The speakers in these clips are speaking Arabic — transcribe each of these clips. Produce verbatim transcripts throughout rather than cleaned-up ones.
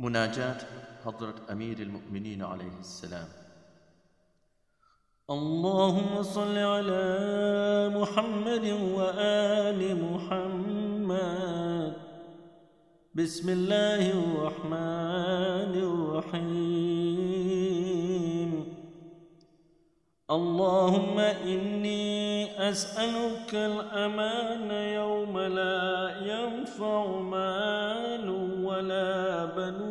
مناجاة حضرة أمير المؤمنين عليه السلام. اللهم صل على محمد وآل محمد. بسم الله الرحمن الرحيم. اللهم إني أسألك الأمان يوم لا ينفع مال ولا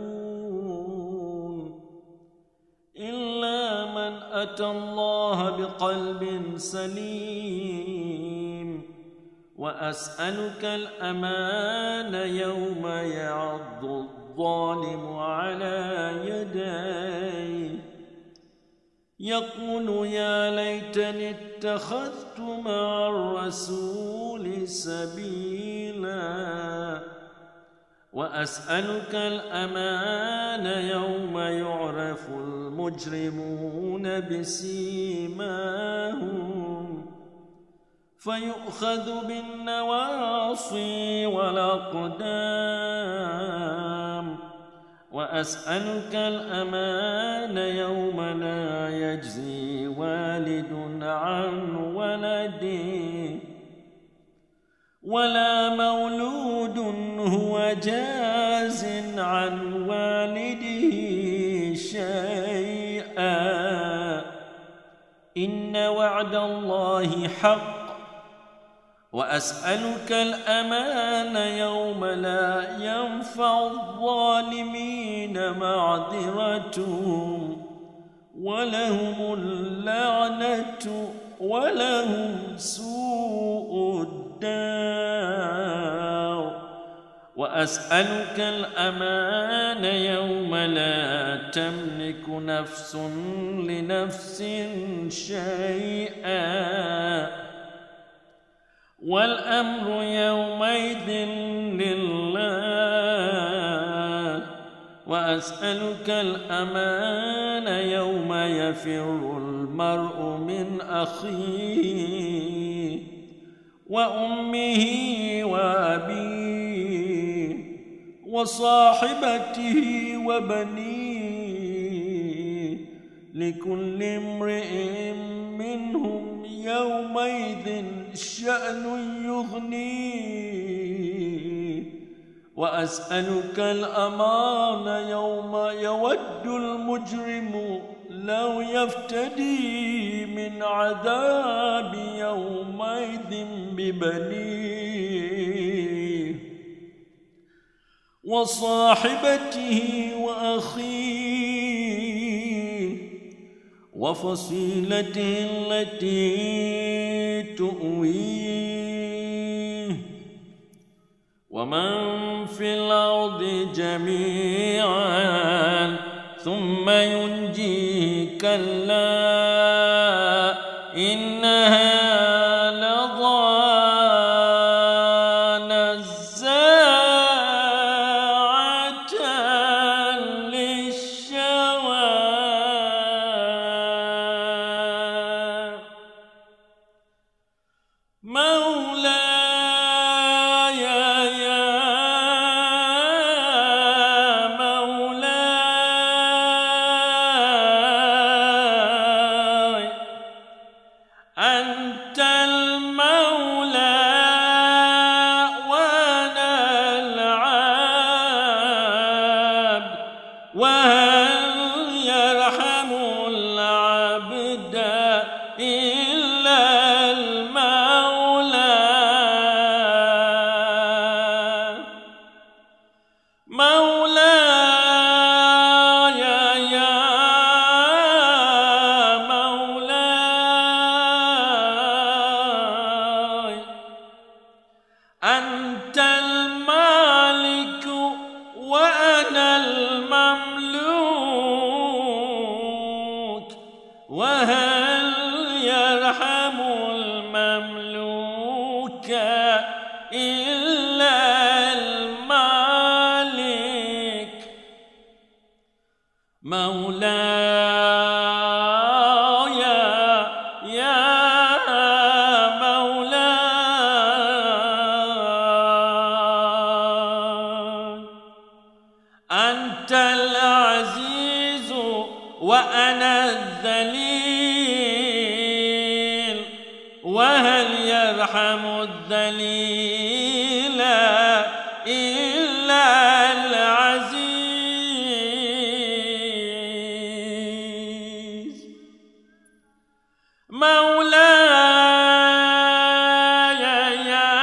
بنون إلا من أتى الله بقلب سليم، وأسألك الأمان يوم يعض الظالم على يديه يقول يا ليتني اتخذت مع الرسول سبيلا، وأسألك الأمان يوم يعرف المجرمون بسيماهم فيؤخذ بالنواصي والأقدام، وأسألك الأمان يوم لا يجزي والد عن ولده ولا مولود هو جاز عن والده شيئا، إن وعد الله حق. وأسألك الأمان يوم لا ينفع الظالمين معذرتهم ولهم اللعنة ولهم سوء الدار. وأسألك الأمان يوم لا تملك نفس لنفس شيئا والأمر يومئذ لله. وأسألك الأمان يوم يفر المرء من أخيه وأمه وأبيه وصاحبته وبنيه لكل امرئ منهم يومئذ شأن يغنيه. وأسألك الأمان يوم يود المجرم لو يفتدي من عذاب يومئذ ببنيه وصاحبته وأخيه وفصيلته التي تؤويه ومن في الأرض جميعا ثم ينجيه كلا إنها لظى نزاعة للشوى مولاي يا مولاي أنت المولى وأنا العبد، وهل يرحم العبد إلا المولى مولاي يا مولاي أنت المالك وأنا المملوك، وهل يرحم المملوك إلا المالك مولاي يا مولاي أنت أنت العزيز وأنا الذليل، وهل يرحم الذليل إلا العزيز. مولاي يا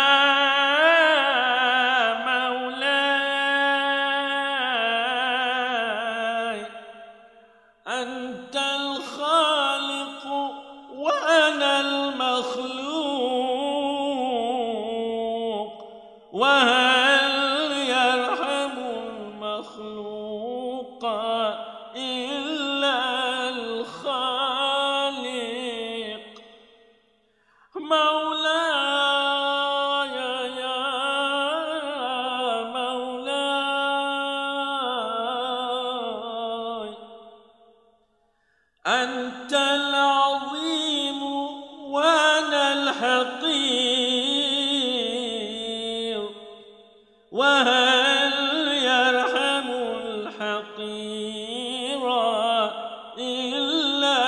مولاي، أنت الخالق وأنا المخلوق، وهل يرحم المخلوق إلا الخالق. مولاي يا مولاي، أنت العظيم وأنا الحقير، وهل يرحم الحقير إلا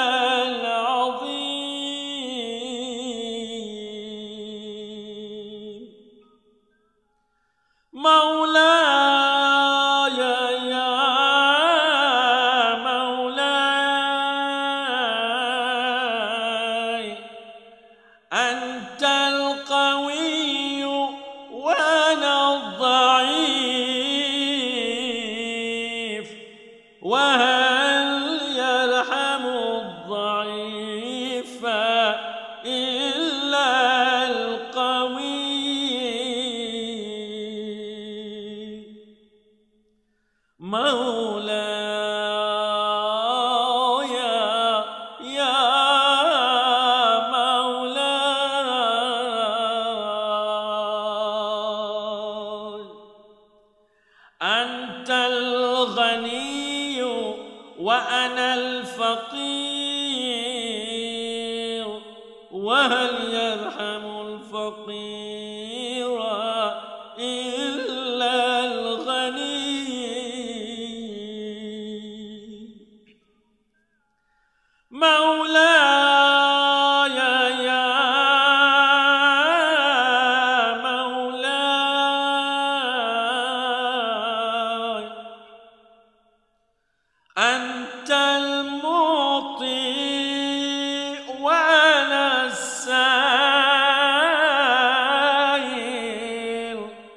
العظيم. مولاي يا مولاي، أنت القوي وأنا الضعيف، وهل يرحم الضعيف إلا القوي. مولاي يا مولاي، أنت الغني وأنا الفقير، وهل يرحم الفقير إلا الغني. مولاي يا مولاي، أنت المعطي وأنا السائل،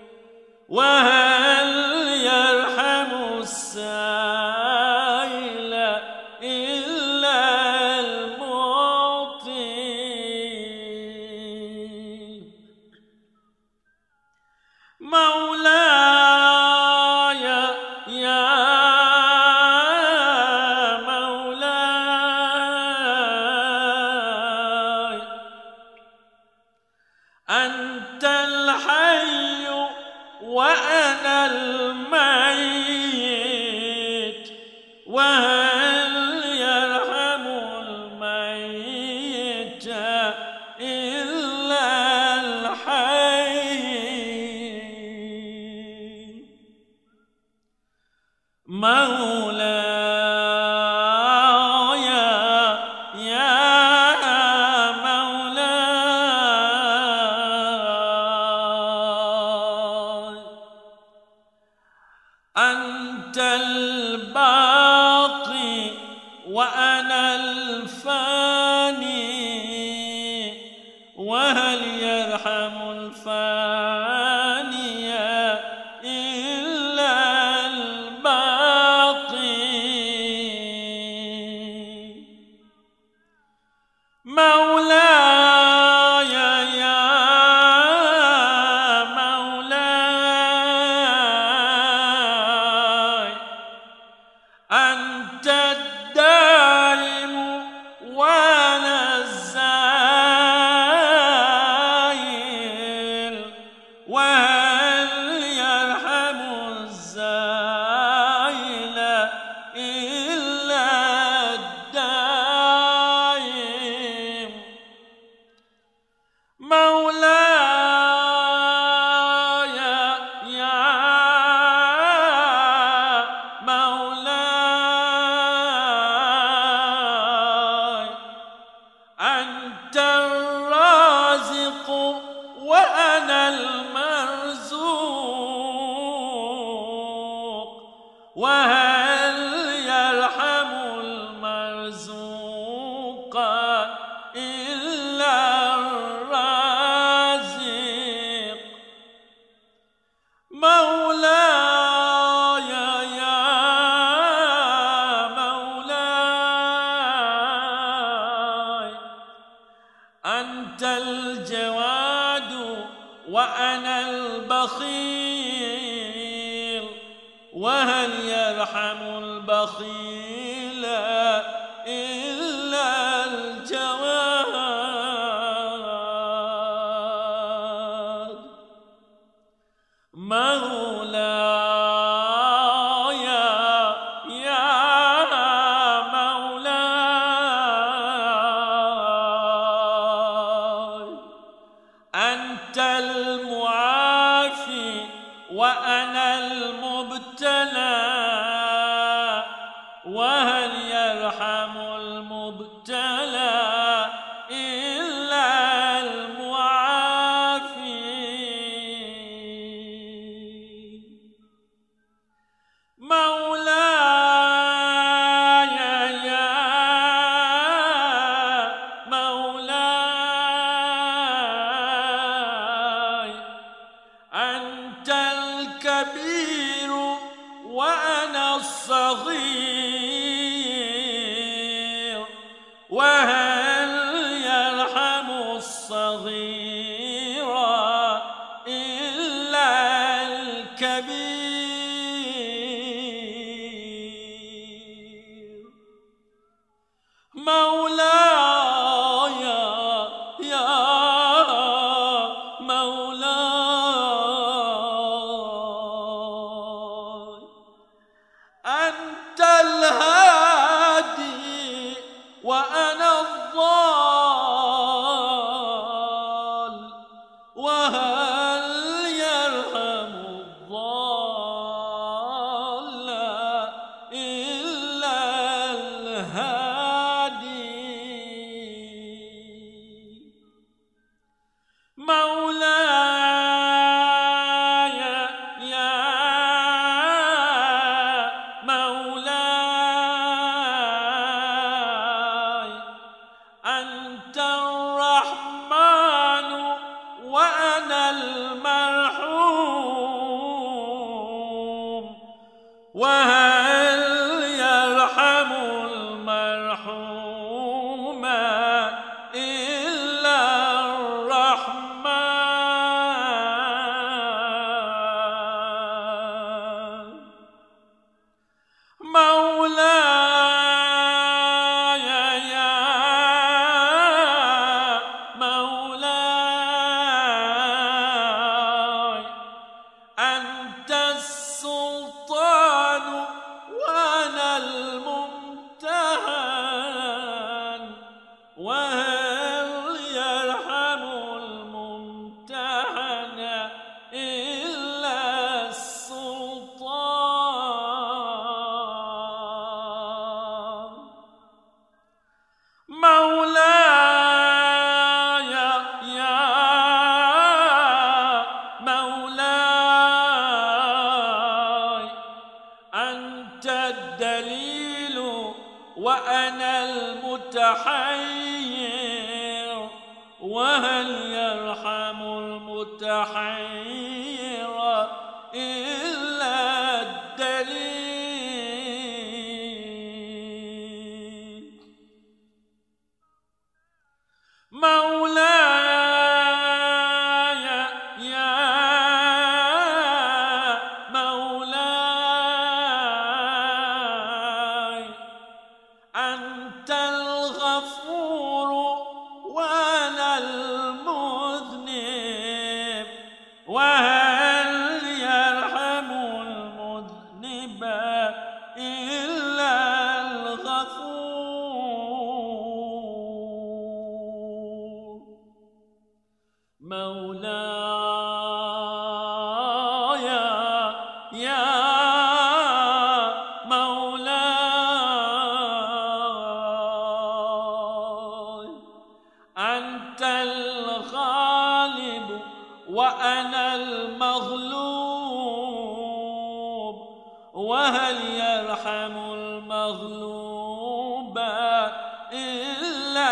وهل يرحم السائل إلا المعطي. مولاي يا مولاي، أنت الحي وأنا الميت، وهل يرحم الميت إلا الحي. مولاي يا مولاي، أنت الباقي وأنا الفاني، وهل يرحم الفاني إلا الباقي. مولاي يا مولاي، أنت الدائم وهل يرحم المرزوق إلا الرازق مولاي يا مولاي أنت الجواد وأنا البخيل وهل يرحم البخيل إلا الجواد مولاي يا مولاي أنت المعافي وأنا المبتلى وهل يرحم المبتلى إلا المعافي مولاي يا مولاي أنت الكبير وأنا الصغير وهل يرحم الصغير إلا الكبير مولاي يا مولاي أنت الهادي وأنا الضال وهل يرحم الضال إلا الهادي مولاي يا مولاي أنت الرحمن وأنا المرحوم وهل يرحم المرحوم إلا الرحمن مولاي يا مولاي أنت السلطان وأنا الممتهن وهل يرحم الممتهن إلا السلطان مولاي يا مولاي أنت الدليل وأنا المتحير وهل يرحم المتحير إلا الدليل مولاي يا مولاي أنت الغفور وأنا المذنب وهل يرحم المذنب إلا الغفور مولاي يا مولاي أنت الغالب وأنا المغلوب وهل يرحم المظلوم إلا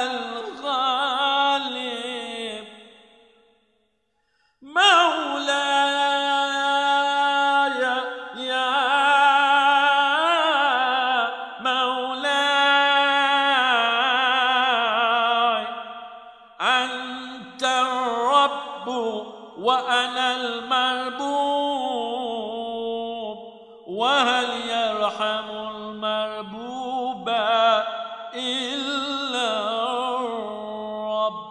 الغالب مولاي يا مولاي أنت الرب وأنا المربوب وهل يرحم المربوب إلا الرب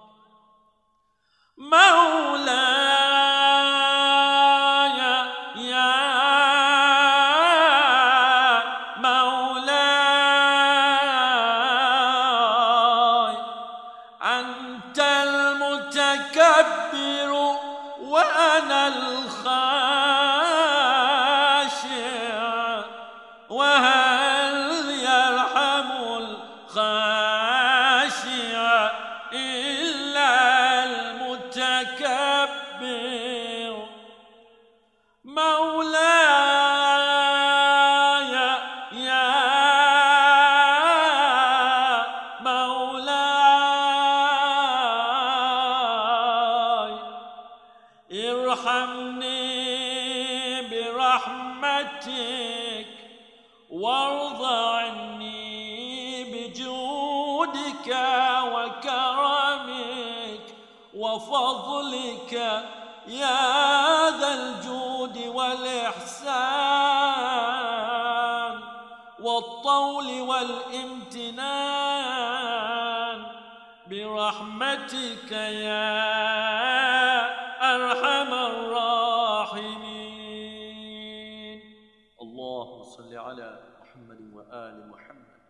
مولاي يا مولاي أنت المتكبر وأنا الخاشع وهل يرحم الخاشع إلا المتكبر مولاي يا مولاي ارحمني برحمتك وارض عني بجودك وكرمك وفضلك يا ذا الجود والإحسان والطول والامتنان برحمتك يا أرحم الراحمين. اللهم صل على محمد وآل محمد.